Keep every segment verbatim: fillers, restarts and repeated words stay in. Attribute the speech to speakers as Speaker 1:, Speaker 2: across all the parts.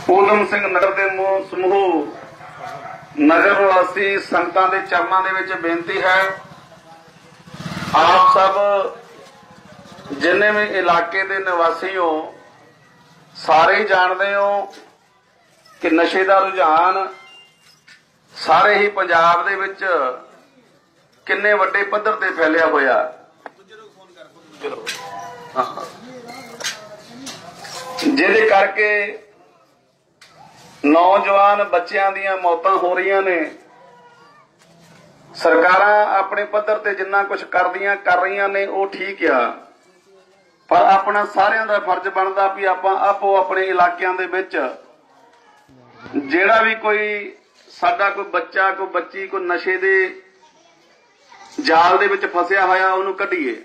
Speaker 1: ਊਧਮ ਸਿੰਘ नगर के समूह नगर वासी संगतां दे चरणां दे विच बेनती है, आप सब जिन्ने भी इलाके के निवासी हो सारे ही जानते हो कि नशे का रुझान सारे ही पंजाब दे विच किन्ने वड्डे पद्धर ते फैलिया होया। जिहदे करके नौजवान बच्चों दीयां मौतां हो रही ने। सरकारां अपने पद्धर ते जिन्ना कुछ करदियां कर रही ने वो ठीक आ, पर अपना सारियां दा फर्ज बनदा भी आपां आपो अपने इलाकिਆਂ दे विच जिहड़ा भी कोई साडा कोई बच्चा कोई बच्ची कोई नशे दे जाल दे विच फसिया होया उहनूं कढीए।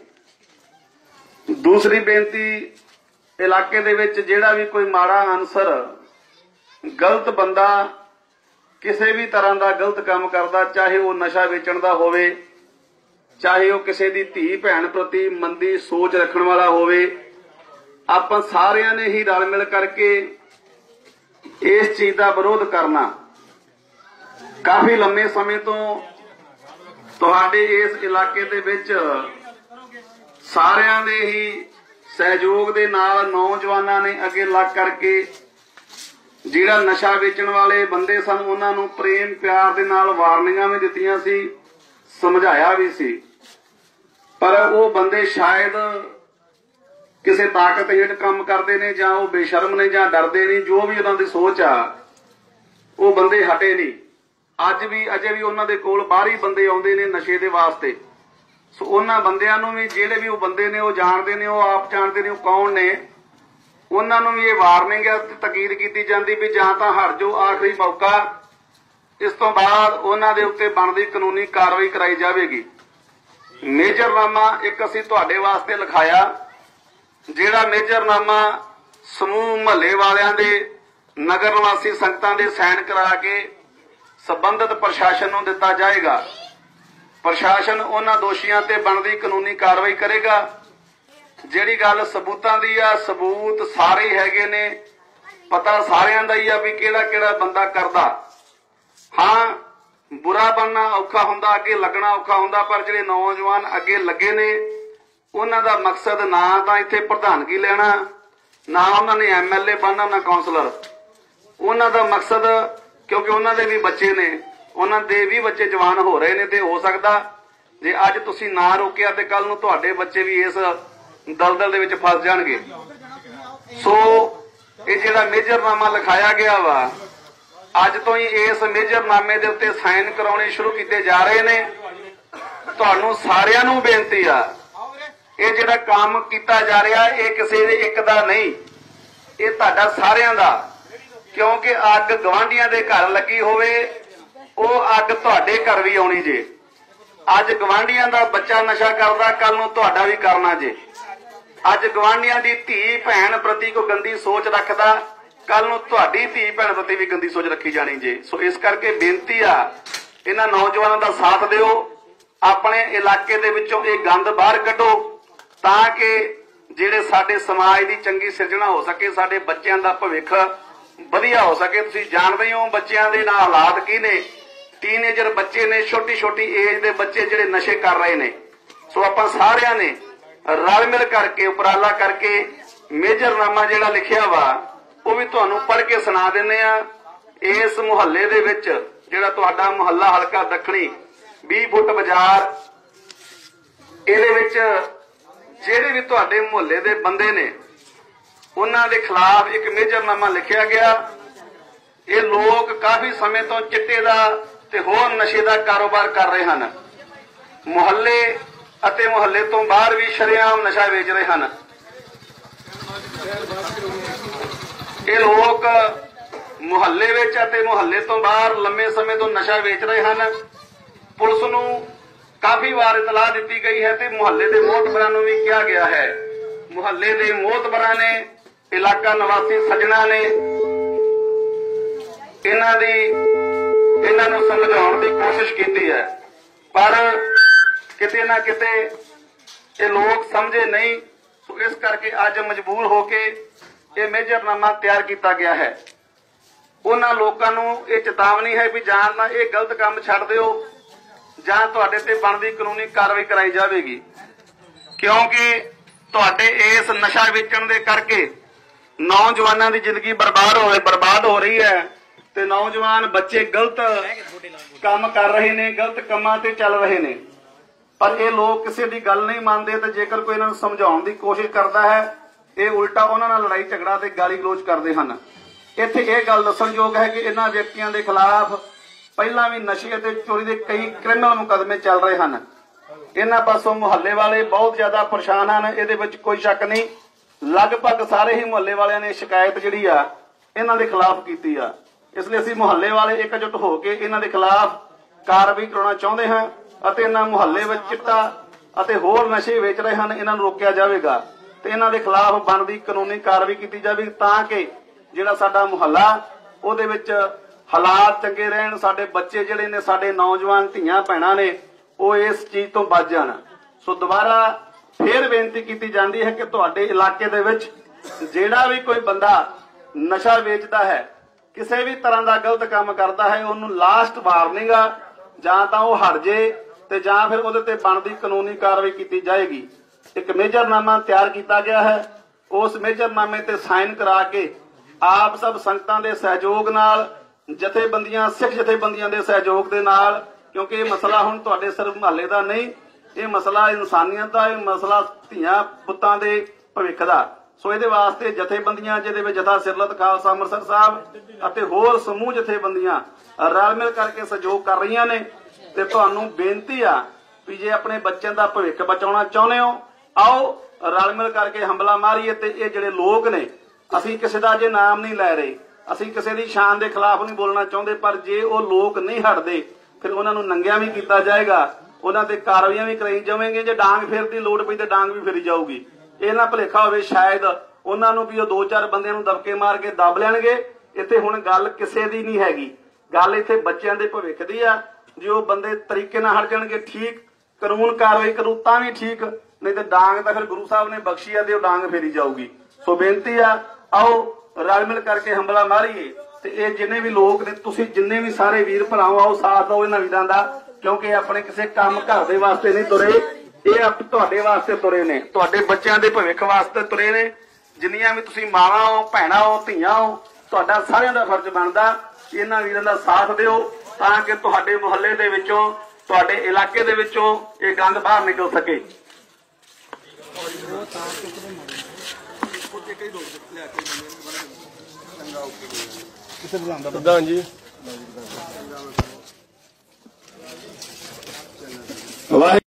Speaker 1: दूसरी बेनती, इलाके दे विच जिहड़ा भी कोई माड़ा अनसर गलत बंदा किसी भी तरह का गलत काम करता, चाहे वह नशा वेचण दा होवे, चाहे वह किसी दी धी भैन प्रति मंदी सोच रखण वाला होवे, आपां सारियां ने ही रल मिल करके इस चीज का विरोध करना। काफी लंबे समय तो तुहाडे इस इलाके दे विच सारियां दे ही सहयोग दे नाल नौजवानां ने अगे लग करके जिहड़ा नशा वेचण वाले बंदे सन उन्हां नूं प्रेम प्यार दे नाल वार्निंगां भी दित्तियां सी, समझाया भी सी, पर वो बंदे शायद किसी ताकत हेठ काम करते ने जां वो बेशर्म ने जां डरदे नहीं, जो भी उन्हां दी सोच आ वो बंदे हटे नहीं। अज भी अजे भी उन्हां दे कोल बाहरी बंदे आउंदे ने नशे दे वास्ते। सो उन्हां बंदियां नूं भी जिहड़े भी वो बंदे ने वो जानते ने, वो आप जानते ने वो कौन ने, उन्हां नूं भी ये वार्निंग तकीद की जाती भी जां तां हट जाओ, आखिरी मौका, इस तो बाद उन्हां दे उत्ते बनदी कानूनी कार्रवाई कराई जावेगी। मेजरनामा एक असीं तुहाडे वास्ते लिखाया, जिहड़ा मेजरनामा समूह महल्ले वालियां दे नगर निवासी संगतां दे साइन करा के संबंधित प्रशासन नूं दिता जाएगा। प्रशासन उन्हां दोषियां ते बनदी कानूनी कार्रवाई करेगा। जिहड़ी गल सबूतां दी आ, सबूत सारे हैगे ने, पता सारियां दा ही आ भी किहड़ा किहड़ा बंदा करदा। हाँ, बुरा बनना औखा हुंदा, अगे लगना औखा हुंदा, पर जिहड़े नौजवान अगे लगे ने उन्हां दा मकसद ना तां इत्थे प्रधानगी लेना, ना उन्हां ने एम एल ए बनना, ना कौंसलर। उन्हां दा मकसद, क्योंकि उन्हां दे भी बच्चे ने, उन्हां दे भी बच्चे जवान हो रहे ने, ते हो सकदा जे अज तुसीं ना रोकिया ते कल नूं तुहाडे बच्चे भी इस दलदल दे विच फस जाणगे। सो ये जिहड़ा मेजरनामा लिखाया गया वा, अज तो ही इस मेजरनामे दे उत्ते साइन कराउणे शुरू कीते जा रहे ने। तुहानूं सारिआं नूं बेनती आ, ये जिहड़ा काम कीता जा रहा ये किसी एक दा नहीं, ये तुहाडा सारिआं दा, क्योंकि अग गवांढियां दे घर लगी होवे वो अग तुहाडे घर भी आउणी जे। अज गवांढियां दा बच्चा नशा करदा, कल नूं तुहाडा भी करना जे। अज गवांढियां दी धी भैन प्रति कोई गंदी सोच रखदा, कल नूं तुहाडी धी भैन प्रति भी गंदी सोच रखी जानी जे। सो इस करके बेनती आ, इन्हां नौजवानों का साथ दिओ, अपने इलाके दे विचों ये गंद बाहर कढो, तां कि जिहड़े साडे समाज दी चंगी सिरजना हो सके, साडे बच्चों का भविख वधिया हो सके। तुसीं जाणदे हो बच्चों दे नाल हालात की ने, टीनेजर बच्चे ने, छोटी छोटी एज दे बच्चे जिहड़े नशे कर रहे ने। सो आपां सारिआं ने रल मिल करके उपराला करके मेजरनामा जिहड़ा लिखिया वा वो भी तुहानूं पढ़ के सुना दिंदे आ। इस मुहल्ले दे विच जिहड़ा तुहाडा मुहल्ला हलका दक्षिणी बीस फुट बाजार, इहदे विच जिहड़े भी तुहाडे मुहल्ले दे बंदे ने उन्हां दे खिलाफ एक मेजरनामा लिखिया गया। ये लोग काफी समय तो चिट्टे दा ते होर नशे दा कारोबार कर रहे हैं, मुहल्ले अते मुहल्ले तो बाहर भी शरेआम नशा वेच रहे हैं। ये लोग मुहल्ले विच अते मुहल्ले तो बाहर लंबे समय तो नशा वेच रहे हैं। पुलिस नूं काफी बार इतलाह दी गई है ते मुहल्ले के मोहतबरां नूं भी कहा गया है। मुहल्ले के मोहतबरां ने, इलाका निवासी सज्जना ने इन्हां दी इन्हां नूं समझाउण दी कोशिश की है, पर किते ना किते ये लोग समझे नहीं। तो इस करके अज मजबूर होके ये मेजरनामा तैयार किया गया है। ਉਹਨਾਂ ਲੋਕਾਂ ਨੂੰ ਇਹ ਚੇਤਾਵਨੀ ਹੈ ਵੀ ਜਾਂ ਤਾਂ ਇਹ ਗਲਤ ਕੰਮ ਛੱਡ ਦਿਓ ਜਾਂ ਤੁਹਾਡੇ ਤੇ ਬਣਦੀ ਕਾਨੂੰਨੀ ਕਾਰਵਾਈ ਕਰਾਈ ਜਾਵੇਗੀ, ਕਿਉਂਕਿ ਤੁਹਾਡੇ ਇਸ ਨਸ਼ਾ ਵੇਚਣ ਦੇ ਕਰਕੇ ਨੌਜਵਾਨਾਂ ਦੀ ਜ਼ਿੰਦਗੀ ਬਰਬਾਦ ਹੋਏ ਬਰਬਾਦ ਹੋ ਰਹੀ ਹੈ ਤੇ ਨੌਜਵਾਨ ਬੱਚੇ ਗਲਤ ਕੰਮ ਕਰ ਰਹੇ ਨੇ, ਗਲਤ ਕੰਮਾਂ ਤੇ ਚੱਲ ਰਹੇ ਨੇ। ਪਰ ਇਹ ਲੋਕ ਕਿਸੇ ਦੀ ਗੱਲ ਨਹੀਂ ਮੰਨਦੇ ਤੇ ਜੇਕਰ ਕੋਈ ਇਹਨਾਂ ਨੂੰ ਸਮਝਾਉਣ ਦੀ ਕੋਸ਼ਿਸ਼ ਕਰਦਾ ਹੈ ਇਹ ਉਲਟਾ ਉਹਨਾਂ ਨਾਲ ਲੜਾਈ ਝਗੜਾ ਤੇ ਗਾਲੀ ਗਲੋਚ ਕਰਦੇ ਹਨ। ਇੱਥੇ ਇਹ ਗੱਲ ਦੱਸਣਯੋਗ ਹੈ ਕਿ ਇਹਨਾਂ ਵਿਅਕਤੀਆਂ ਦੇ ਖਿਲਾਫ ਪਹਿਲਾਂ ਵੀ ਨਸ਼ੇ ਅਤੇ ਚੋਰੀ ਦੇ ਕਈ ਕ੍ਰਿਮੀਨਲ ਮੁਕੱਦਮੇ ਚੱਲ ਰਹੇ ਹਨ। ਇਹਨਾਂ ਪਾਸੋਂ ਮੁਹੱਲੇ ਵਾਲੇ ਬਹੁਤ ਜ਼ਿਆਦਾ ਪਰੇਸ਼ਾਨ ਹਨ, ਇਹਦੇ ਵਿੱਚ ਕੋਈ ਸ਼ੱਕ ਨਹੀਂ। ਲਗਭਗ ਸਾਰੇ ਹੀ ਮੁਹੱਲੇ ਵਾਲਿਆਂ ਨੇ ਸ਼ਿਕਾਇਤ ਜਿਹੜੀ ਆ ਇਹਨਾਂ ਦੇ ਖਿਲਾਫ ਕੀਤੀ ਆ। ਇਸ ਲਈ ਅਸੀਂ ਮੁਹੱਲੇ ਵਾਲੇ ਇਕਜੁੱਟ ਹੋ ਕੇ ਇਹਨਾਂ ਦੇ ਖਿਲਾਫ ਕਾਰਵਾਈ ਕਰਾਉਣਾ ਚਾਹੁੰਦੇ ਹਾਂ ਅਤੇ ਇਹਨਾਂ ਮੁਹੱਲੇ ਵਿੱਚ ਚਿੱਟਾ ਅਤੇ ਹੋਰ ਨਸ਼ੇ ਵੇਚ ਰਹੇ ਹਨ ਇਹਨਾਂ ਨੂੰ ਰੋਕਿਆ ਜਾਵੇਗਾ ਤੇ ਇਹਨਾਂ ਦੇ ਖਿਲਾਫ ਬਣਦੀ ਕਾਨੂੰਨੀ ਕਾਰਵਾਈ ਕੀਤੀ ਜਾਵੇ ਤਾਂ ਕਿ ਜਿਹੜਾ ਸਾਡਾ ਮੁਹੱਲਾ ਉਹਦੇ ਵਿੱਚ ਹਾਲਾਤ ਚੰਗੇ ਰਹਿਣ, ਸਾਡੇ ਬੱਚੇ ਜਿਹੜੇ ਨੇ, ਸਾਡੇ ਨੌਜਵਾਨ ਧੀਆਂ ਭੈਣਾਂ ਨੇ, ਉਹ ਇਸ ਚੀਜ਼ ਤੋਂ ਬਚ ਜਾਣ। ਸੋ ਦੁਬਾਰਾ ਫੇਰ ਬੇਨਤੀ ਕੀਤੀ ਜਾਂਦੀ ਹੈ ਕਿ ਤੁਹਾਡੇ ਇਲਾਕੇ ਦੇ ਵਿੱਚ ਜਿਹੜਾ ਵੀ ਕੋਈ ਬੰਦਾ ਨਸ਼ਾ ਵੇਚਦਾ ਹੈ, ਕਿਸੇ ਵੀ ਤਰ੍ਹਾਂ ਦਾ ਗਲਤ ਕੰਮ ਕਰਦਾ ਹੈ, ਉਹਨੂੰ ਲਾਸਟ ਵਾਰਨਿੰਗ ਆ, ਜਾਂ ਤਾਂ ਉਹ ਹਟ ਜੇ ਤੇ ਜਾਂ ਫਿਰ ਉਹਦੇ ਤੇ ਬਣਦੀ ਕਾਨੂੰਨੀ ਕਾਰਵਾਈ ਕੀਤੀ ਜਾਏਗੀ। ਇੱਕ ਮੇਜਰਨਾਮਾ ਤਿਆਰ ਕੀਤਾ ਗਿਆ ਹੈ, ਉਸ ਮੇਜਰਨਾਮੇ ਤੇ ਸਾਈਨ ਕਰਾ ਕੇ ਆਪ ਸਭ ਸੰਗਤਾਂ ਦੇ ਸਹਿਯੋਗ ਨਾਲ, ਜਥੇਬੰਦੀਆਂ ਸਿੱਖ ਜਥੇਬੰਦੀਆਂ ਦੇ ਸਹਿਯੋਗ ਦੇ ਨਾਲ, ਕਿਉਂਕਿ ਇਹ ਮਸਲਾ ਹੁਣ ਤੁਹਾਡੇ ਸਿਰਫ ਮੁਹੱਲੇ ਦਾ ਨਹੀਂ, ਇਹ ਮਸਲਾ ਇਨਸਾਨੀਅਤ ਦਾ, ਇਹ ਮਸਲਾ ਧੀਆਂ ਪੁੱਤਾਂ ਦੇ ਭਵਿੱਖ ਦਾ। ਸੋ ਇਹਦੇ ਵਾਸਤੇ ਜਥੇਬੰਦੀਆਂ, ਜਿਹਦੇ ਵਿੱਚ ਜਥਾ ਸਿਰਲਤ ਖਾਲਸਾ ਅੰਮ੍ਰਿਤਸਰ ਸਾਹਿਬ ਅਤੇ ਹੋਰ ਸਮੂਹ ਜਥੇਬੰਦੀਆਂ ਰਲ ਮਿਲ ਕਰਕੇ ਸਹਿਯੋਗ ਕਰ ਰਹੀਆਂ ਨੇ ਤੇ ਤੁਹਾਨੂੰ ਬੇਨਤੀ ਆ ਵੀ ਜੇ ਆਪਣੇ ਬੱਚਿਆਂ ਦਾ ਭਵਿੱਖ ਬਚਾਉਣਾ ਚਾਹੁੰਦੇ ਹੋ, ਆਓ ਰਲ ਮਿਲ ਕਰਕੇ ਹੰਬਲਾ ਮਾਰੀਏ। ਤੇ ਇਹ ਜਿਹੜੇ ਲੋਕ ਨੇ, ਅਸੀਂ ਕਿਸੇ ਦਾ ਜੇ ਨਾਮ ਨਹੀਂ ਲੈ ਰਹੇ, ਅਸੀਂ ਕਿਸੇ ਦੀ ਸ਼ਾਨ ਦੇ ਖਿਲਾਫ ਨਹੀਂ ਬੋਲਣਾ ਚਾਹੁੰਦੇ, ਪਰ ਜੇ ਉਹ ਲੋਕ ਨਹੀਂ ਹਟਦੇ ਫਿਰ ਉਹਨਾਂ ਨੂੰ ਨੰਗਿਆ ਵੀ ਕੀਤਾ ਜਾਏਗਾ, ਉਹਨਾਂ ਤੇ ਕਾਰਵਾਈਆਂ ਵੀ ਕਰਾਈ ਜਾਵੇਗੀ। ਜੇ ਡਾਂਗ ਫੇਰ ਦੀ ਲੋੜ ਪਈ ਤੇ ਡਾਂਗ ਵੀ ਫੇਰੀ ਜਾਊਗੀ। ਇਹ ਨਾ ਭੁਲੇਖਾ ਹੋਵੇ ਸ਼ਾਇਦ ਉਹਨਾਂ ਨੂੰ ਵੀ ਉਹ ਦੋ ਚਾਰ ਬੰਦਿਆਂ ਨੂੰ ਦਬਕੇ ਮਾਰ ਕੇ ਦੱਬ ਲੈਣਗੇ। ਇੱਥੇ ਹੁਣ ਗੱਲ ਕਿਸੇ ਦੀ ਨਹੀਂ ਹੈਗੀ, ਗੱਲ ਇੱਥੇ ਬੱਚਿਆਂ ਦੇ ਭਵਿੱਖ ਦੀ ਆ। ਜੇ ਉਹ ਬੰਦੇ ਤਰੀਕੇ ਨਾਲ ਹਟ ਜਾਣਗੇ ਠੀਕ, ਕਾਨੂੰਨ ਕਾਰਵਾਈ ਕਰੂ ਤਾਂ ਵੀ ਠੀਕ, ਨਹੀਂ ਤੇ ਡਾਂਗ ਤਾਂ ਫਿਰ ਗੁਰੂ ਸਾਹਿਬ ਨੇ ਬਖਸ਼ੀ ਆ ਤੇ ਉਹ ਡਾਂਗ ਫੇਰੀ ਜਾਊਗੀ। ਸੋ ਬੇਨਤੀ ਆ, ਆਓ ਰਲ ਮਿਲ ਕਰਕੇ ਹੰਬਲਾ ਮਾਰੀਏ ਤੇ ਇਹ ਜਿੰਨੇ ਵੀ ਲੋਕ ਨੇ, ਤੁਸੀਂ ਜਿੰਨੇ ਵੀ ਸਾਰੇ ਵੀਰ ਭਰਾਓ, ਆਓ ਸਾਥ ਦਿਓ ਇਹਨਾਂ ਵੀਰਾਂ ਦਾ, ਕਿਉਂਕਿ ਆਪਣੇ ਕਿਸੇ ਕੰਮ ਘਰ ਦੇ ਵਾਸਤੇ ਨਹੀਂ ਤੁਰੇ, ਇਹ ਆਪ ਤੁਹਾਡੇ ਵਾਸਤੇ ਤੁਰੇ ਨੇ, ਤੁਹਾਡੇ ਬੱਚਿਆਂ ਦੇ ਭਵਿੱਖ ਵਾਸਤੇ ਤੁਰੇ ਨੇ। ਜਿੰਨੀਆਂ ਵੀ ਤੁਸੀਂ ਮਾਵਾਂ ਹੋ, ਭੈਣਾਂ ਹੋ, ਧੀਆਂ ਹੋ, ਤੁਹਾਡਾ ਸਾਰਿਆਂ ਦਾ ਫਰਜ਼ ਬਣਦਾ ਇਹਨਾਂ ਵੀਰਾਂ ਦਾ ਸਾਥ ਦਿਓ ਤਾਂ ਕਿ ਤੁਹਾਡੇ ਮੁਹੱਲੇ ਦੇ ਵਿੱਚੋਂ, ਤੁਹਾਡੇ ਇਲਾਕੇ ਦੇ ਵਿੱਚੋਂ ਇਹ ਗੰਦ ਬਾਹਰ ਨਿਕਲ ਸਕੇ।
Speaker 2: ਪ੍ਰਧਾਨ ਜੀ,
Speaker 1: ਵਾਹਿਗੁਰੂ।